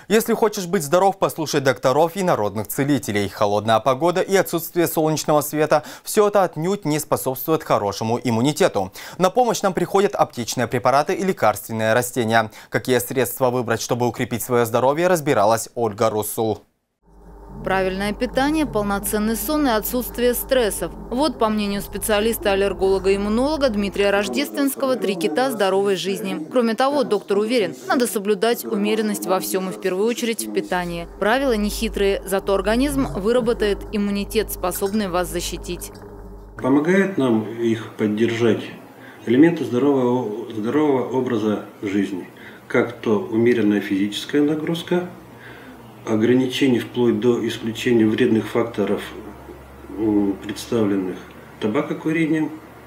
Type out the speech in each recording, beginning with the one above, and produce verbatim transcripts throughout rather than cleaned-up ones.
Если хочешь быть здоров, послушай докторов и народных целителей. Холодная погода и отсутствие солнечного света – все это отнюдь не способствует хорошему иммунитету. На помощь нам приходят аптечные препараты и лекарственные растения. Какие средства выбрать, чтобы укрепить свое здоровье, разбиралась Ольга Русул. Правильное питание, полноценный сон и отсутствие стрессов. Вот, по мнению специалиста-аллерголога-иммунолога Дмитрия Рождественского, три кита здоровой жизни. Кроме того, доктор уверен, надо соблюдать умеренность во всем и в первую очередь в питании. Правила нехитрые, зато организм выработает иммунитет, способный вас защитить. Помогает нам их поддержать элементы здорового, здорового образа жизни, как то умеренная физическая нагрузка, ограничений вплоть до исключения вредных факторов, представленных табакокурением,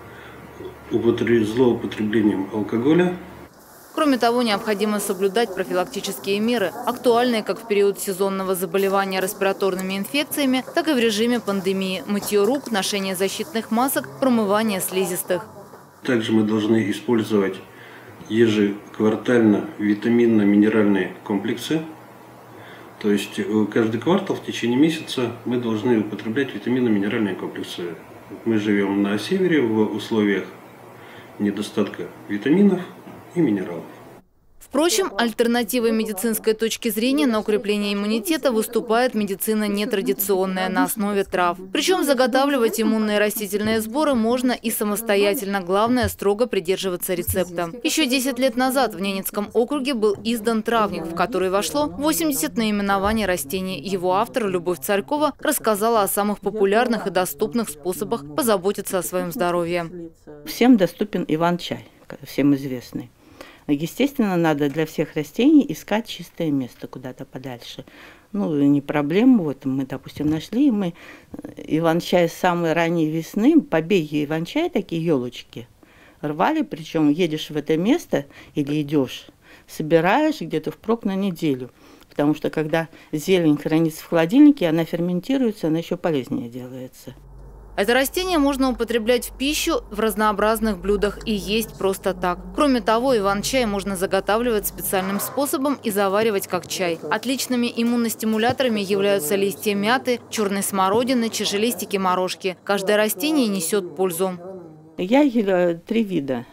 злоупотреблением алкоголя. Кроме того, необходимо соблюдать профилактические меры, актуальные как в период сезонного заболевания респираторными инфекциями, так и в режиме пандемии – мытье рук, ношение защитных масок, промывание слизистых. Также мы должны использовать ежеквартально витаминно-минеральные комплексы. То есть каждый квартал в течение месяца мы должны употреблять витаминно-минеральные комплексы. Мы живем на севере в условиях недостатка витаминов и минералов. Впрочем, альтернативой медицинской точки зрения на укрепление иммунитета выступает медицина нетрадиционная на основе трав. Причем заготавливать иммунные растительные сборы можно и самостоятельно. Главное – строго придерживаться рецепта. Еще десять лет назад в Ненецком округе был издан травник, в который вошло восемьдесят наименований растений. Его автор Любовь Царькова рассказала о самых популярных и доступных способах позаботиться о своем здоровье. Всем доступен иван-чай, всем известный. Естественно, надо для всех растений искать чистое место куда-то подальше. Ну, не проблема, вот мы, допустим, нашли, мы иван-чай с самой ранней весны, побеги иван-чая, такие елочки, рвали, причем едешь в это место или идешь, собираешь где-то впрок на неделю. Потому что когда зелень хранится в холодильнике, она ферментируется, она еще полезнее делается. Это растение можно употреблять в пищу в разнообразных блюдах и есть просто так. Кроме того, иван-чай можно заготавливать специальным способом и заваривать как чай. Отличными иммуностимуляторами являются листья мяты, черной смородины, чашелистики, морошки. Каждое растение несет пользу. Ягель три вида.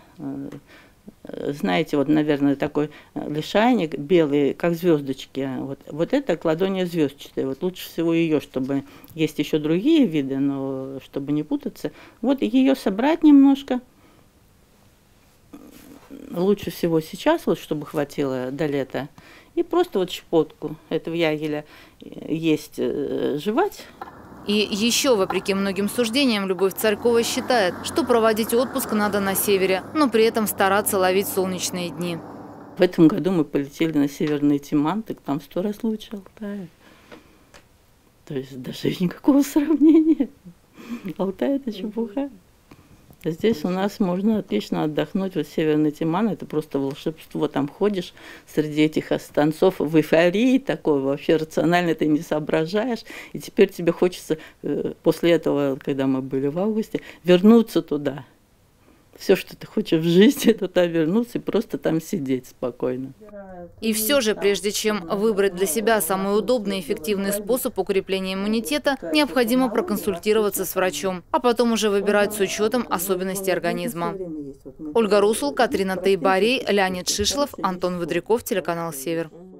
Знаете, вот, наверное, такой лишайник белый, как звездочки. Вот, вот это кладония звездчатая. Вот лучше всего ее, чтобы... Есть еще другие виды, но чтобы не путаться. Вот ее собрать немножко. Лучше всего сейчас, вот, чтобы хватило до лета. И просто вот щепотку этого ягеля есть, жевать. И еще, вопреки многим суждениям, Любовь Царькова считает, что проводить отпуск надо на севере, но при этом стараться ловить солнечные дни. В этом году мы полетели на Северный Тиман, так там сто раз лучше Алтая. То есть даже никакого сравнения. Алтай – это чепуха. Здесь у нас можно отлично отдохнуть. Вот Северный Тиман – это просто волшебство. Там ходишь среди этих станцов в эйфории такой, вообще рационально ты не соображаешь. И теперь тебе хочется после этого, когда мы были в августе, вернуться туда. Все, что ты хочешь в жизни, туда вернуться и просто там сидеть спокойно. И все же, прежде чем выбрать для себя самый удобный и эффективный способ укрепления иммунитета, необходимо проконсультироваться с врачом, а потом уже выбирать с учетом особенностей организма. Ольга Русул, Катрина Тайбарей, Леонид Шишлов, Антон Выдряков, телеканал «Север».